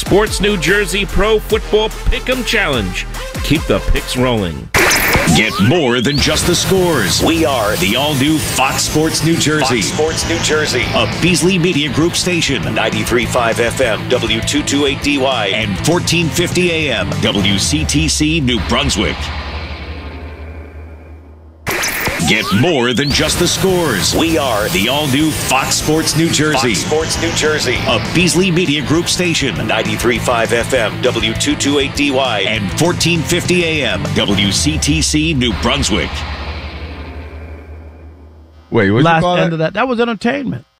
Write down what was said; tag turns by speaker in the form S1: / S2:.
S1: Sports New Jersey Pro Football Pick'em Challenge. Keep the picks rolling.
S2: Get more than just the scores. We are the all-new Fox Sports New Jersey. Fox Sports New Jersey. A Beasley Media Group station. 93.5 FM, W228DY. And 1450 AM, WCTC, New Brunswick. Get more than just the scores. We are the all-new Fox Sports New Jersey. Fox Sports New Jersey. A Beasley Media Group station. 93.5 FM, W228DY. And 1450 AM, WCTC, New Brunswick.
S3: Wait, what'd you call
S4: Last end
S3: that?
S4: of that. That was entertainment.